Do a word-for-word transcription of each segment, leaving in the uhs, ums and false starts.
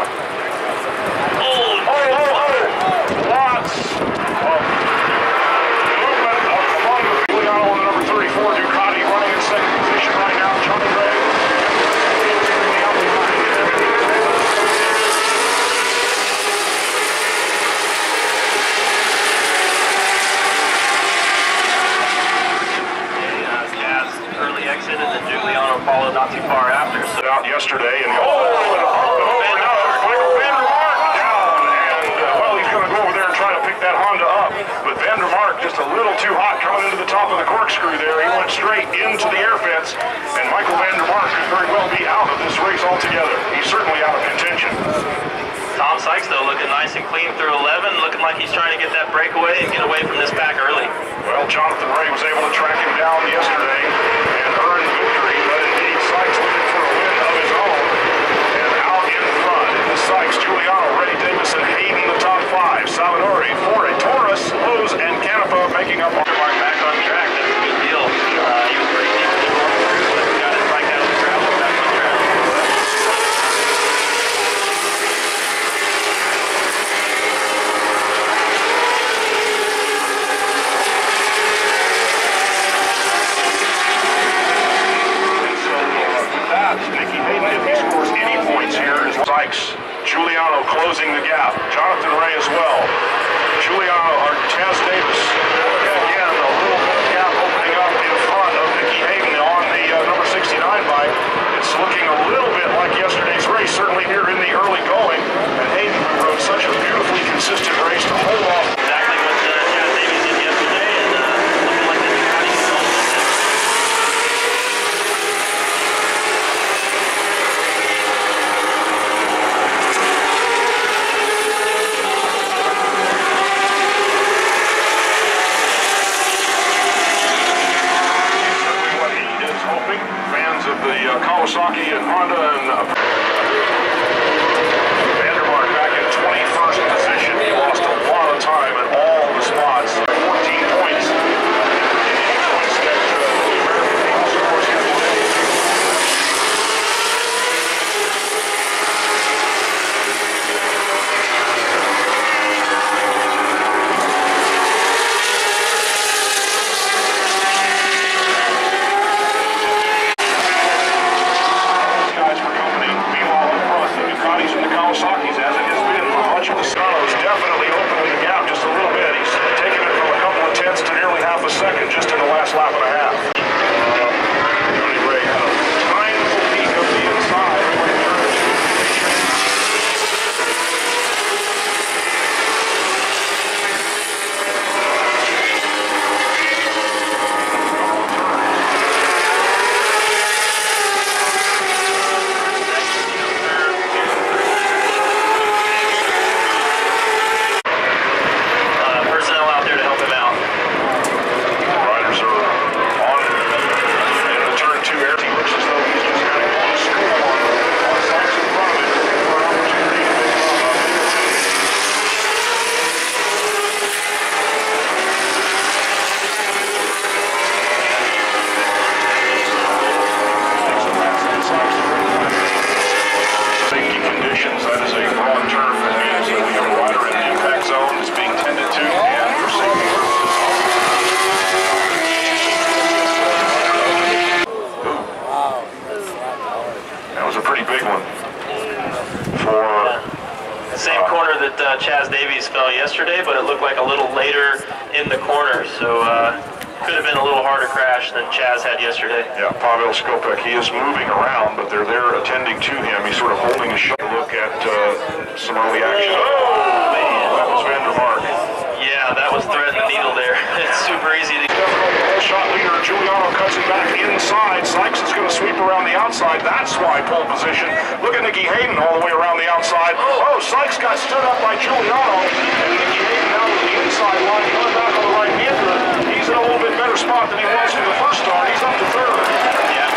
Oh, oh, oh, oh. Lots of movement among the Giuliano on the number thirty-four Ducati running in second position right now. Johnny Ray. Exit and then Giuliano followed not too far after. So out yesterday and oh, and oh, and now Michael Van der Mark down, and uh, well, he's going to go over there and try to pick that Honda up. But Van der Mark just a little too hot coming into the top of the corkscrew there. He went straight into the air fence, and Michael Van der Mark could very well be out of this race altogether. He's certainly out of contention. Tom Sykes, though, looking nice and clean through eleven, looking like he's trying to get that breakaway and get away from this pack early. Well, Jonathan Ray was able to track him down yesterday and earn victory, but indeed Sykes looking for a win of his own. And out in front is Sykes, Giuliano, Reddy Davis, and Hayden, the top five. Salvadori, Ford, Torres, Lowe's, and Canepa making up. Mark back on track. That's a good deal. Uh, he was pretty deep in the corner, but got his bike out of the gravel back on track. Sykes, Giuliano closing the gap. Jonathan Ray as well. Giuliano or Chaz Davis. Again, a little bit of gap opening up in front of Nicky Hayden on the uh, number sixty-nine bike. It's looking a little bit like yesterday's race, certainly here in the early going. And Hayden rode such a beautifully consistent race to hold off. Exactly what uh, Chaz Davies did yesterday, and uh, looking like the Ducati is going to win. Kawasaki and Honda and uh, Van der Mark back in twenty-first position. He lost a lot of time at all the spots. fourteen points. Points that uh, the American team scores here today. Kawasaki's as it has been for much of the Sonos, definitely opening the gap just a little bit. He's taken it from a couple of tenths to nearly half a second just in the last lap and a half. Johnny Ray had a tiny little peek of the inside. Uh, Chaz Davies fell yesterday, but it looked like a little later in the corner, so uh, could have been a little harder crash than Chaz had yesterday. Yeah, Pavel Skopek, he is moving around, but they're there attending to him. He's sort of holding a shot to look at uh, some early action. Oh, man. That was Van der Mark. Yeah, that was threading the needle there. It's super easy to... Definitely shot leader. Giuliano cuts it back inside. Sykes is going to sweep around the outside. That's why pole position. Look at Nicky Hayden all the way around the outside. Oh, Sykes got stood up by Giuliano. And Nicky Hayden down to the inside line. Coming back on the right hand. He's in a little bit better spot than he was for the first start. He's up to third. Yeah.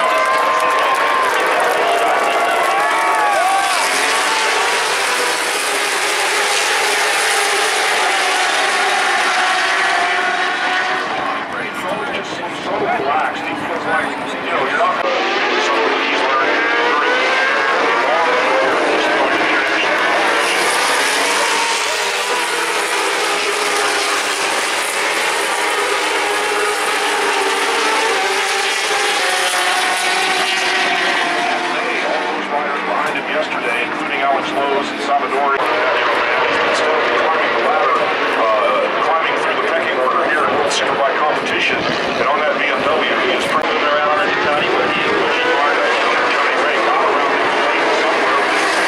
Relaxed. He feels like, you know, you're not going to do some of what he's learning during the long, still in here. Alex Lowe's and Salvador. He's still climbing the ladder, uh, climbing through the pecking order here in World Superbike competition. And on that B M W, he is moving around on the Ducati, but he is pushing hard. Johnny Ray got around the lane somewhere.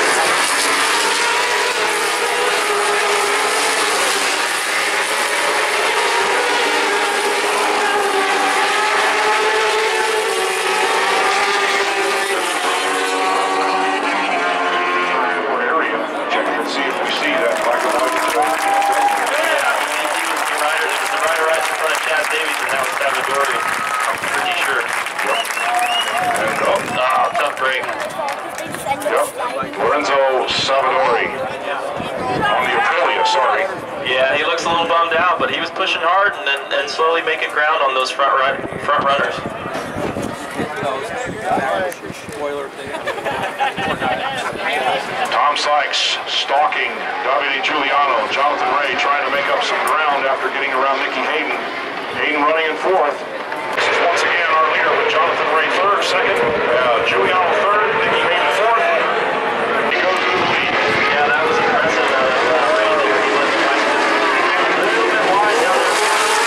See if we see that black and white. Yeah, he was the rider, the rider right in front of Chaz Davies, and that was Salvadori. I'm pretty sure. Yep. And up. Oh, tough break. Yep. Lorenzo Salvadori on the Aprilia, sorry. Yeah, he looks a little bummed out, but he was pushing hard and then and slowly making ground on those front run, front runners. Tom Sykes stalking Davide Giuliano. Jonathan Ray trying to make up some ground after getting around Nicky Hayden. Hayden running in fourth. This is once again our leader with Jonathan Ray third, second, uh, Giuliano third, Nicky Hayden fourth. He goes to the lead. Yeah, that was impressive. Uh, uh, Ray there, he was a little bit wide down there.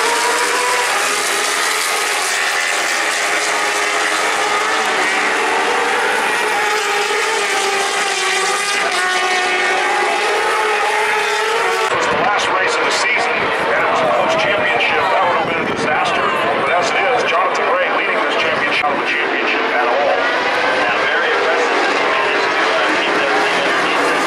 Race of the season, and it was a close championship. That would have been a disaster. But as it is, Jonathan Ray leading this championship of a championship at all. Yeah, very impressive that he managed to uh, keep that team underneath him.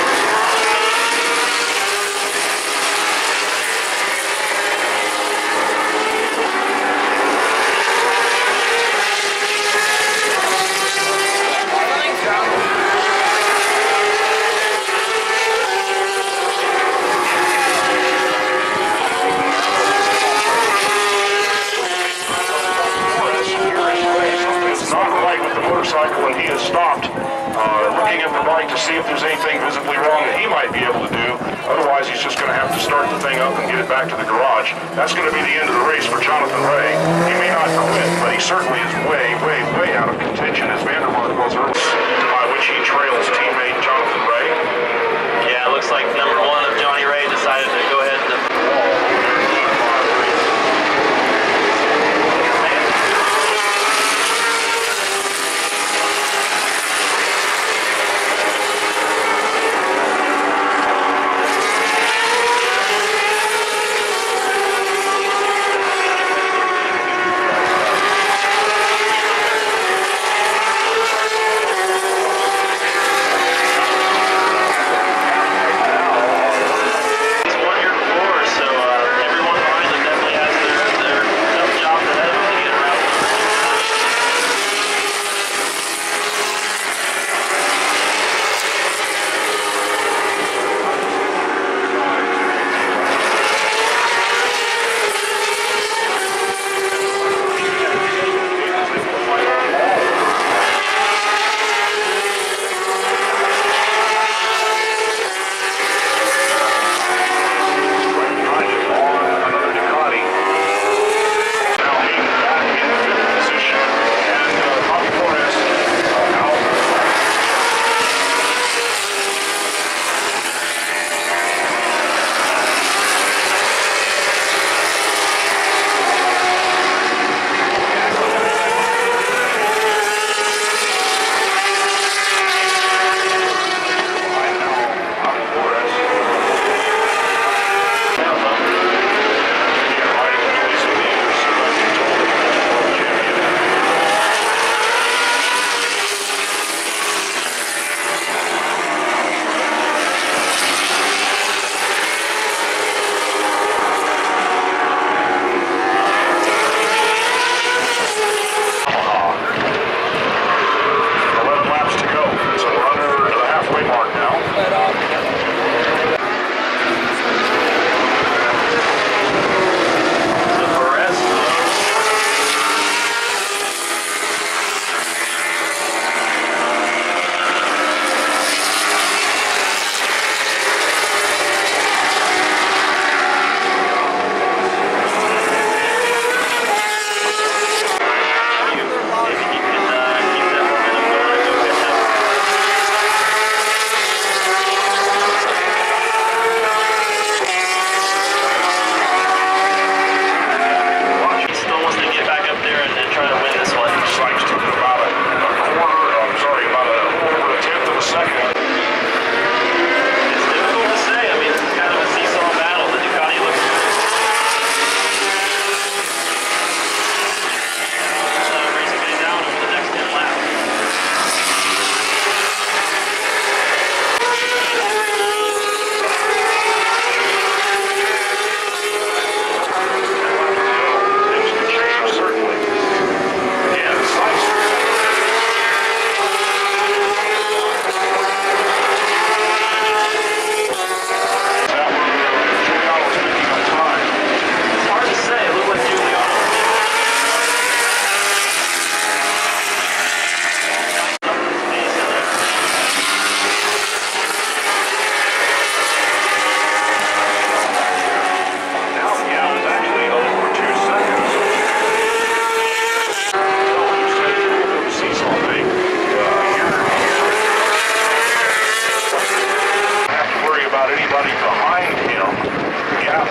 Motorcycle, and he has stopped uh, looking at the bike to see if there's anything visibly wrong that he might be able to do. Otherwise, he's just going to have to start the thing up and get it back to the garage. That's going to be the end of the race for Jonathan Ray. He may not quit, but he certainly is way, way, way out of contention as Vandermark was earlier, by which he trails teammate Jonathan Ray. Yeah, it looks like number one of Johnny Ray decided to go ahead and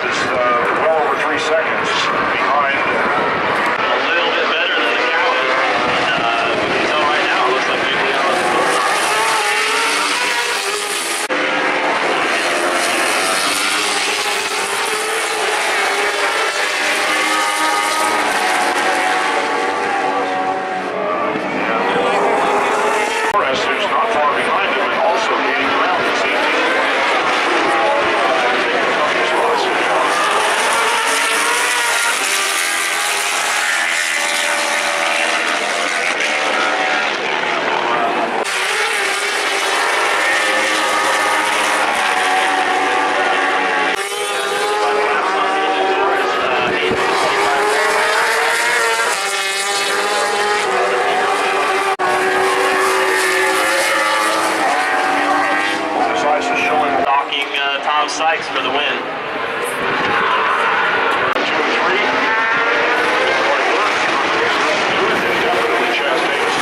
is uh, well over three seconds behind. A little bit better than the cow is. And, uh, we can tell right now it looks like Giuliano is close. Who's not far behind him and also gaining ground this evening. Taking a couple spots here. Tom Sykes for the win. Two and three. Definitely Chaz Davis.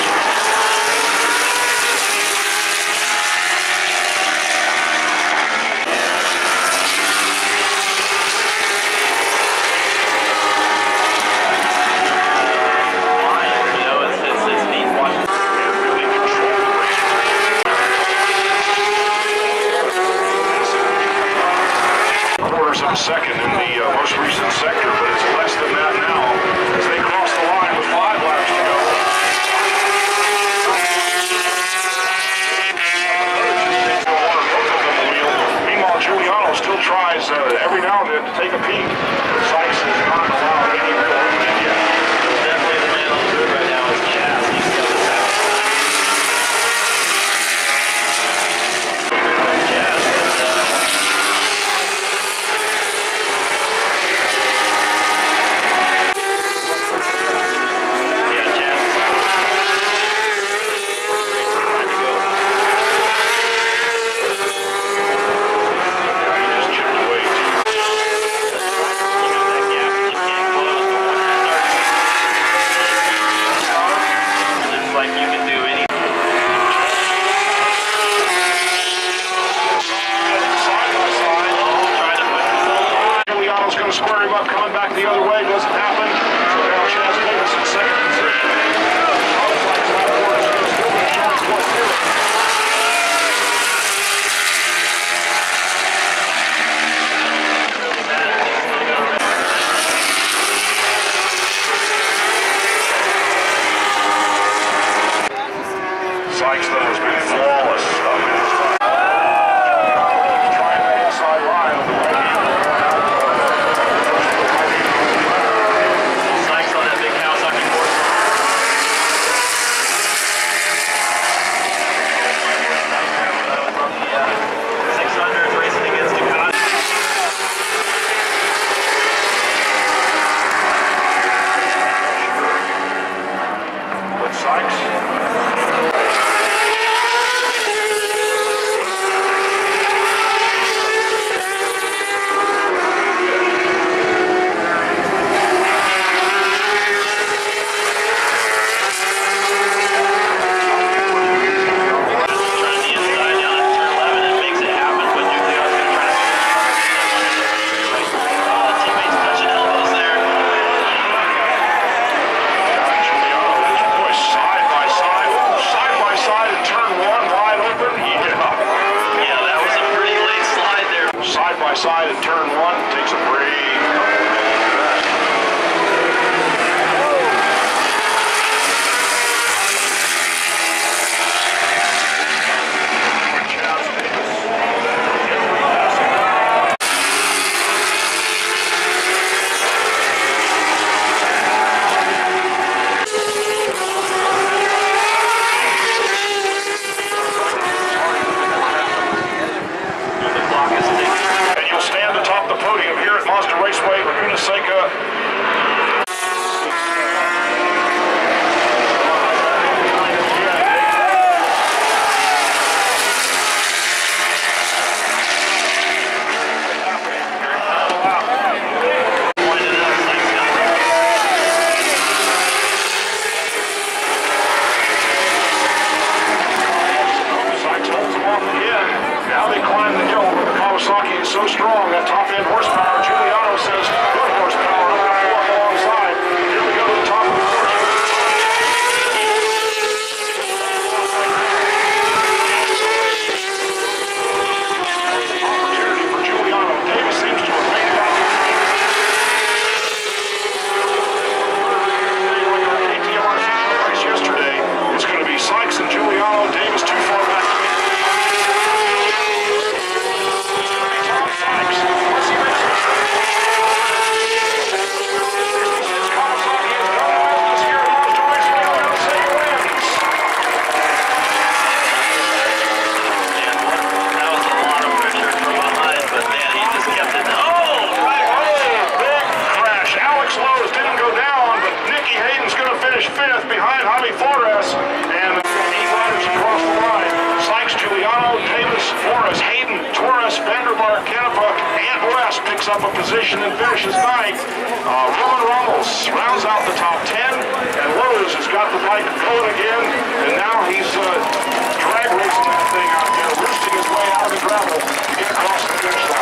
You know, it's, it's, it's neat watching. And really control the race. Quarters of a second in the uh, most recent sector, but it's less than that now as they cross the line with five laps to go. Both of them wheel. Meanwhile, Giuliano still tries uh, every now and then to take a peek. Sykes is not allowed any real opening yet. Definitely the man on the grid right now is Chaz. He's got the back. Chaz, but, uh, square him up, coming back the other way, doesn't happen. So now Chaz Davis in second position. Looks like that board is going to still be showing quite clearly. Sykes, though, has been flawless up in his front. Trying that inside line on the right hand. Sykes on that big Kawasaki board. six hundred racing against Ducati. With Sykes. Side in turn one, takes a break. Superbike Laguna Seca. Now they climb the hill where the Kawasaki is so strong, that top end horsepower, Giuliano Torres, Vandermark, Kennebuck, and West picks up a position and finishes ninth. Uh, Roman Ramos rounds out the top ten, and Rose has got the bike going again, and now he's uh, drag racing that thing out there, roosting his way out of the gravel to get across the finish line.